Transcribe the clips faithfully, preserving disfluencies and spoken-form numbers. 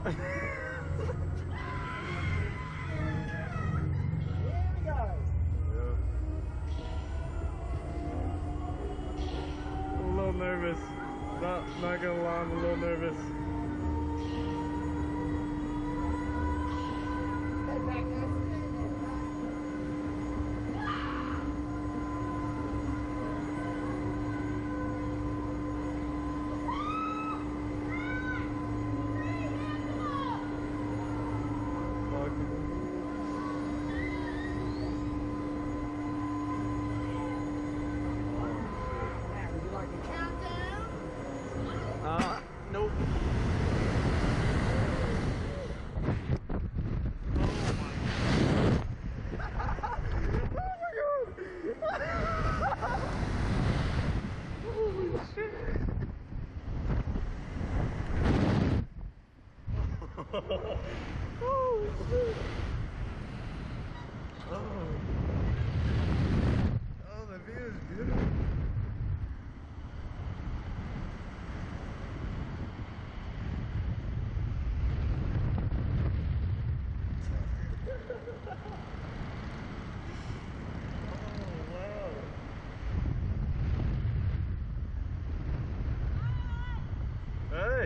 we go. Yeah. I'm a little nervous. Not, not gonna lie, I'm a little nervous. Head back there. Uh, nope. Holy shit. Holy shit. Oh. Oh, the view is beautiful. Hey!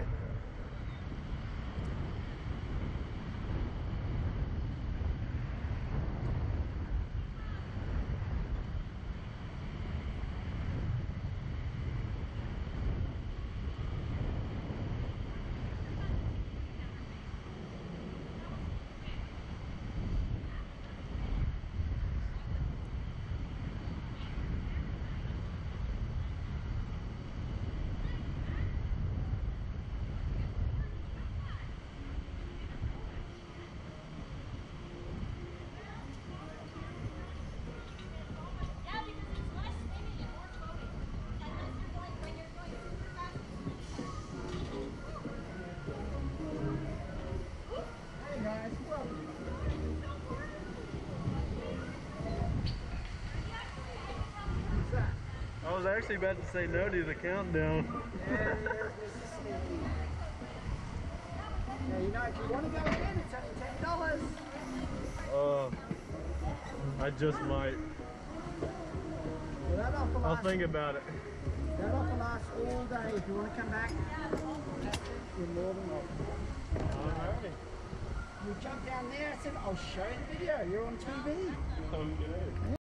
Hey guys, welcome. What's that? I was actually about to say no to the countdown. There he is, Mister Sneaky. Now you know if you want to go again, it's only ten dollars. Uh, I just might. Well, that offer I'll lasts, think about it. that offer lasts all day. If you want to come back, you're more than welcome. Alright. You jump down there, I said, I'll show you the video. You're on T V. Okay.